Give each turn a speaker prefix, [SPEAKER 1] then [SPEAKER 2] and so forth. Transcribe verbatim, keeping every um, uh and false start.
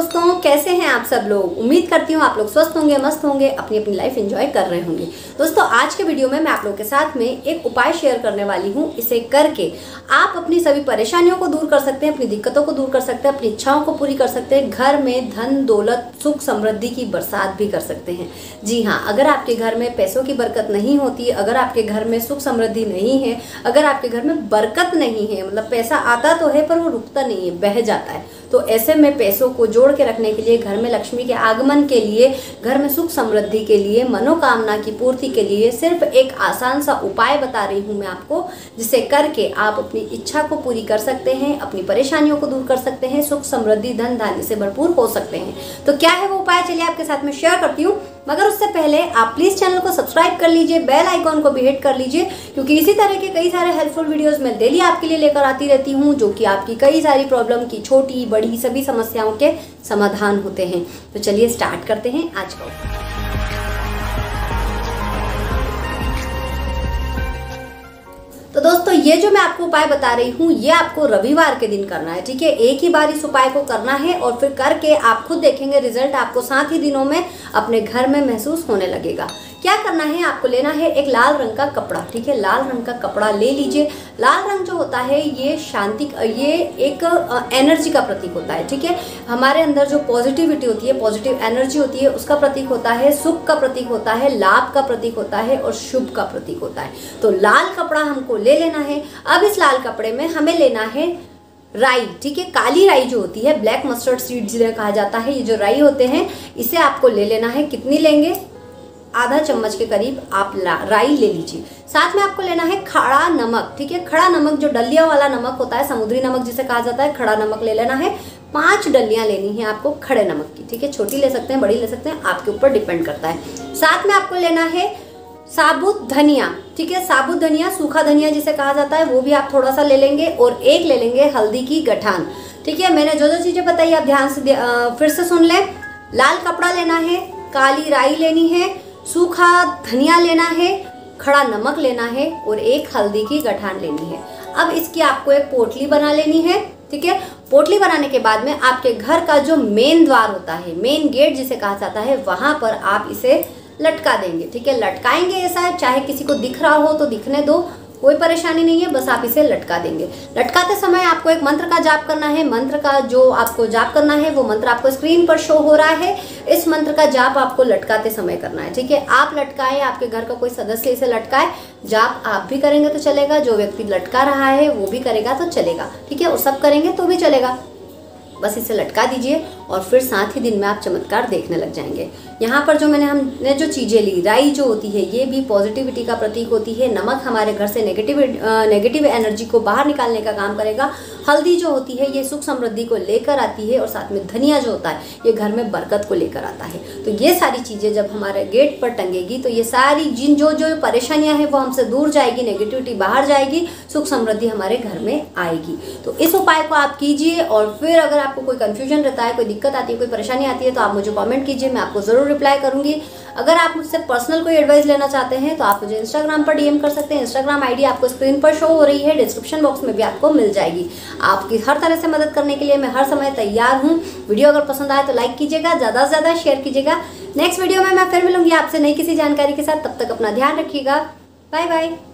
[SPEAKER 1] दोस्तों, कैसे हैं आप सब लोग। उम्मीद करती हूँ आप लोग स्वस्थ होंगे, मस्त होंगे, अपनी अपनी लाइफ एंजॉय कर रहे होंगे। दोस्तों, आज के वीडियो में मैं आप लोगों के साथ में एक उपाय शेयर करने वाली हूँ। इसे करके आप अपनी सभी परेशानियों को दूर कर सकते हैं, अपनी दिक्कतों को दूर कर सकते हैं, अपनी इच्छाओं को पूरी कर सकते हैं, घर में धन दौलत सुख समृद्धि की बरसात भी कर सकते हैं। जी हाँ, अगर आपके घर में पैसों की बरकत नहीं होती, अगर आपके घर में सुख समृद्धि नहीं है, अगर आपके घर में बरकत नहीं है, मतलब पैसा आता तो है पर वो रुकता नहीं है, बह जाता है, तो ऐसे में पैसों को जोड़ के रखने के लिए, घर में लक्ष्मी के आगमन के लिए, घर में सुख समृद्धि के लिए, मनोकामना की पूर्ति के लिए सिर्फ एक आसान सा उपाय बता रही हूँ मैं आपको, जिसे करके आप अपनी इच्छा को पूरी कर सकते हैं, अपनी परेशानियों को दूर कर सकते हैं, सुख समृद्धि धन धान्य से भरपूर हो सकते हैं। तो क्या है वो उपाय, चलिए आपके साथ में शेयर करती हूँ। मगर उससे पहले आप प्लीज चैनल को सब्सक्राइब कर लीजिए, बेल आइकॉन को भी हिट कर लीजिए, क्योंकि इसी तरह के कई सारे हेल्पफुल वीडियोस मैं डेली आपके लिए लेकर आती रहती हूँ, जो कि आपकी कई सारी प्रॉब्लम की छोटी बड़ी सभी समस्याओं के समाधान होते हैं। तो चलिए स्टार्ट करते हैं आज का उपाय। तो दोस्तों, ये जो मैं आपको उपाय बता रही हूँ, ये आपको रविवार के दिन करना है, ठीक है। एक ही बार इस उपाय को करना है और फिर करके आप खुद देखेंगे रिजल्ट आपको सात ही दिनों में अपने घर में महसूस होने लगेगा। क्या करना है, आपको लेना है एक लाल रंग का कपड़ा, ठीक है। लाल रंग का कपड़ा ले लीजिए। लाल रंग जो होता है ये शांति, ये एक एनर्जी का प्रतीक होता है, ठीक है। हमारे अंदर जो पॉजिटिविटी होती है, पॉजिटिव एनर्जी होती है, उसका प्रतीक होता है, सुख का प्रतीक होता है, लाभ का प्रतीक होता है और शुभ का प्रतीक होता है। तो लाल कपड़ा हमको ले लेना है। अब इस लाल कपड़े में हमें लेना है राई, ठीक है। काली राई जो होती है, ब्लैक मस्टर्ड सीड जिन्हें कहा जाता है, ये जो राई होते हैं, इसे आपको ले लेना है। कितनी लेंगे, आधा चम्मच के करीब आप राई ले लीजिए। साथ में आपको लेना है खड़ा नमक, ठीक है। खड़ा नमक जो डलिया वाला नमक होता है, समुद्री नमक जिसे कहा जाता है, खड़ा नमक ले लेना है। पांच डलियां लेनी है आपको खड़े नमक की, ठीक है। छोटी ले सकते हैं, बड़ी ले सकते हैं, आपके ऊपर डिपेंड करता है। साथ में आपको लेना है साबुत धनिया, ठीक है। साबुत धनिया, सूखा धनिया जिसे कहा जाता है, वो भी आप थोड़ा सा ले लेंगे। और एक ले लेंगे हल्दी की गठान, ठीक है। मैंने जो जो चीजें बताई आप ध्यान से फिर से सुन लें। लाल कपड़ा लेना है, काली राई लेनी है, सूखा धनिया लेना है, खड़ा नमक लेना है और एक हल्दी की गठान लेनी है। अब इसकी आपको एक पोटली बना लेनी है, ठीक है। पोटली बनाने के बाद में आपके घर का जो मेन द्वार होता है, मेन गेट जिसे कहा जाता है, वहां पर आप इसे लटका देंगे, ठीक है। लटकाएंगे ऐसा, चाहे किसी को दिख रहा हो तो दिखने दो, कोई परेशानी नहीं है, बस आप इसे लटका देंगे। लटकाते समय आपको एक मंत्र का जाप करना है। मंत्र का जो आपको जाप करना है वो मंत्र आपको स्क्रीन पर शो हो रहा है। इस मंत्र का जाप आपको लटकाते समय करना है, ठीक है। आप लटकाएं, आपके घर का कोई सदस्य इसे लटकाए, जाप आप भी करेंगे तो चलेगा, जो व्यक्ति लटका रहा है वो भी करेगा तो चलेगा, ठीक है। और सब करेंगे तो भी चलेगा। बस इसे लटका दीजिए और फिर सात ही दिन में आप चमत्कार देखने लग जाएंगे। यहाँ पर जो मैंने हमने जो चीज़ें ली, राई जो होती है ये भी पॉजिटिविटी का प्रतीक होती है। नमक हमारे घर से नेगेटिव नेगेटिव एनर्जी को बाहर निकालने का काम करेगा। हल्दी जो होती है ये सुख समृद्धि को लेकर आती है और साथ में धनिया जो होता है ये घर में बरकत को लेकर आता है। तो ये सारी चीज़ें जब हमारे गेट पर टंगेगी तो ये सारी जिन जो जो परेशानियाँ हैं वो हमसे दूर जाएगी, नेगेटिविटी बाहर जाएगी, सुख समृद्धि हमारे घर में आएगी। तो इस उपाय को आप कीजिए और फिर अगर आपको कोई कंफ्यूजन रहता है, कोई दिक्कत आती है, कोई परेशानी आती है तो आप मुझे कमेंट कीजिए, मैं आपको जरूर रिप्लाई करूंगी। अगर आप मुझसे पर्सनल कोई एडवाइस लेना चाहते हैं तो आप मुझे इंस्टाग्राम पर डीएम कर सकते हैं। इंस्टाग्राम आईडी आपको स्क्रीन पर शो हो रही है, डिस्क्रिप्शन बॉक्स में भी आपको मिल जाएगी। आपकी हर तरह से मदद करने के लिए मैं हर समय तैयार हूँ। वीडियो अगर पसंद आए तो लाइक कीजिएगा, ज़्यादा से ज़्यादा शेयर कीजिएगा। नेक्स्ट वीडियो में मैं फिर मिलूंगी आपसे नई किसी जानकारी के साथ, तब तक अपना ध्यान रखिएगा। Bye bye.